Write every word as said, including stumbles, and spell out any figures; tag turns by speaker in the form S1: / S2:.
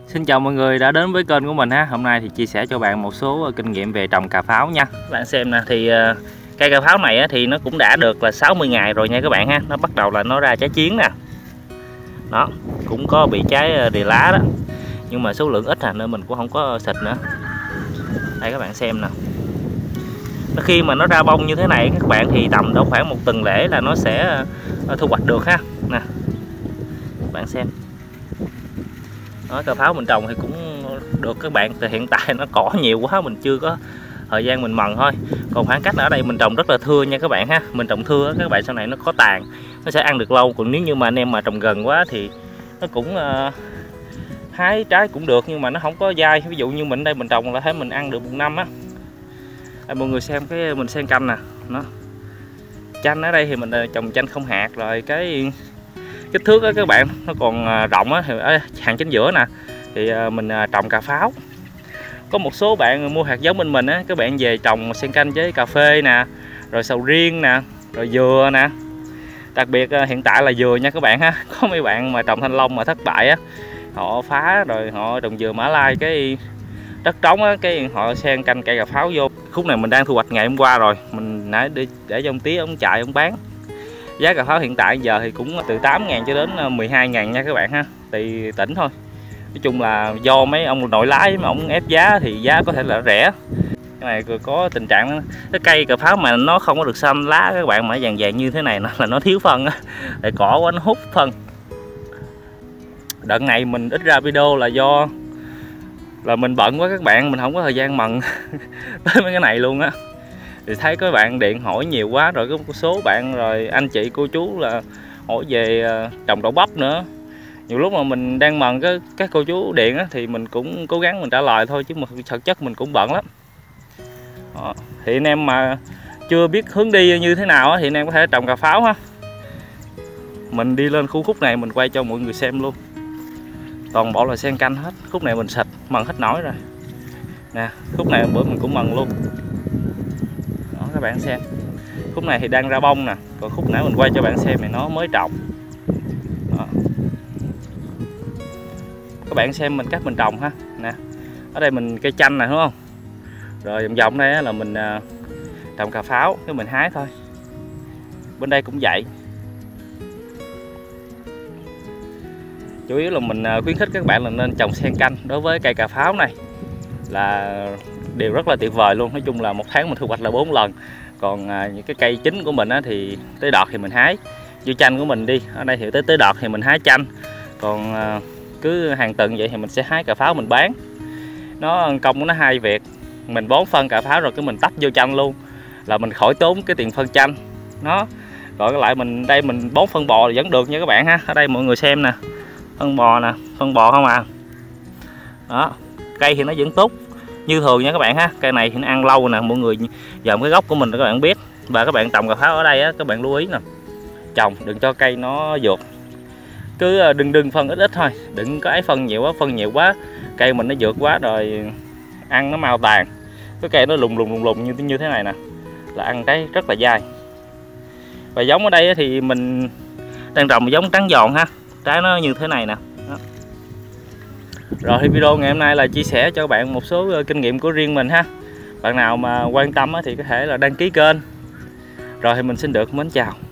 S1: Xin chào mọi người đã đến với kênh của mình ha. Hôm nay thì chia sẻ cho bạn một số kinh nghiệm về trồng cà pháo nha. Các bạn xem nè, thì cây cà pháo này thì nó cũng đã được là sáu mươi ngày rồi nha các bạn ha. Nó bắt đầu là nó ra trái chiến nè. Đó, cũng có bị trái rìa lá đó. Nhưng mà số lượng ít à nên mình cũng không có xịt nữa. Đây các bạn xem nè. Khi mà nó ra bông như thế này các bạn thì tầm đâu khoảng một tuần lễ là nó sẽ thu hoạch được ha. Nè. Các bạn xem. Đó, cà pháo mình trồng thì cũng được các bạn, thì hiện tại nó cỏ nhiều quá mình chưa có thời gian mình mần thôi. Còn khoảng cách ở đây mình trồng rất là thưa nha các bạn ha. Mình trồng thưa các bạn, sau này nó có tàn, nó sẽ ăn được lâu. Còn nếu như mà anh em mà trồng gần quá thì nó cũng uh, hái trái cũng được nhưng mà nó không có dai. Ví dụ như mình đây mình trồng là thấy mình ăn được một năm á. Đây, mọi người xem cái mình sen canh nè, nó chanh ở đây thì mình trồng chanh không hạt, rồi cái kích thước đó các bạn nó còn rộng á, thì ở hàng chính giữa nè thì mình trồng cà pháo. Có một số bạn mua hạt giống bên mình á, các bạn về trồng xen canh với cà phê nè, rồi sầu riêng nè, rồi dừa nè. Đặc biệt hiện tại là dừa nha các bạn ha. Có mấy bạn mà trồng thanh long mà thất bại á, họ phá rồi họ trồng dừa Mã Lai, cái đất trống á, cái họ xen canh cây cà pháo vô. Khúc này mình đang thu hoạch ngày hôm qua rồi, mình nãy để để cho ông tí ông chạy ông bán. Giá cà pháo hiện tại giờ thì cũng từ tám ngàn cho đến mười hai ngàn nha các bạn ha, tùy tỉnh thôi. Nói chung là do mấy ông nội lái mà ông ép giá thì giá có thể là rẻ. Cái này có tình trạng cái cây cà pháo mà nó không có được xanh lá các bạn, mà vàng vàng như thế này nó là nó thiếu phân á, tại cỏ quá nó hút phân. Đợt này mình ít ra video là do là mình bận quá các bạn, mình không có thời gian mần tới mấy cái này luôn á. Thì thấy các bạn điện hỏi nhiều quá rồi, có một số bạn rồi anh chị cô chú là hỏi về trồng đậu bắp nữa. Nhiều lúc mà mình đang mần cái các cô chú điện á, thì mình cũng cố gắng mình trả lời thôi, chứ mà thực chất mình cũng bận lắm. Đó. Thì anh em mà chưa biết hướng đi như thế nào á, thì anh em có thể trồng cà pháo ha. Mình đi lên khu khúc này mình quay cho mọi người xem luôn. Toàn bộ là xen canh hết. Khúc này mình xịt mần hết nổi rồi nè. Khúc này bữa mình cũng mần luôn. Đó, các bạn xem. Khúc này thì đang ra bông nè, còn khúc nãy mình quay cho bạn xem thì nó mới trồng. Đó. Các bạn xem mình cách mình trồng ha. Nè. Ở đây mình cây chanh này đúng không? Rồi vòng vòng đây là mình trồng cà pháo, cái mình hái thôi. Bên đây cũng vậy. Chủ yếu là mình khuyến khích các bạn là nên trồng xen canh đối với cây cà pháo này, là điều rất là tuyệt vời luôn. Nói chung là một tháng mình thu hoạch là bốn lần. Còn à, những cái cây chính của mình á, thì tới đọt thì mình hái. Như chanh của mình đi, ở đây thì tới tới đọt thì mình hái chanh. Còn à, cứ hàng tuần vậy thì mình sẽ hái cà pháo mình bán. Nó công của nó hai việc. Mình bón phân cà pháo rồi cái mình tách vô chanh luôn, là mình khỏi tốn cái tiền phân chanh. Nó rồi lại mình đây mình bón phân bò vẫn được nha các bạn ha. Ở đây mọi người xem nè, phân bò nè, phân bò không à. Đó, cây thì nó vẫn tốt như thường nha các bạn ha. Cây này thì nó ăn lâu nè, mọi người dòm cái gốc của mình các bạn biết. Và các bạn trồng cà pháo ở đây á, các bạn lưu ý nè, trồng đừng cho cây nó vượt, cứ đừng đừng phân ít ít thôi, đừng có ấy phân nhiều quá, phân nhiều quá cây mình nó vượt quá rồi ăn nó mau tàn. Cái cây nó lùng lùng lùng lùng như như thế này nè là ăn trái rất là dai. Và giống ở đây thì mình đang trồng giống trắng giòn ha, trái nó như thế này nè. Đó. Rồi thì video ngày hôm nay là chia sẻ cho các bạn một số kinh nghiệm của riêng mình ha. Bạn nào mà quan tâm thì có thể là đăng ký kênh. Rồi thì mình xin được mến chào.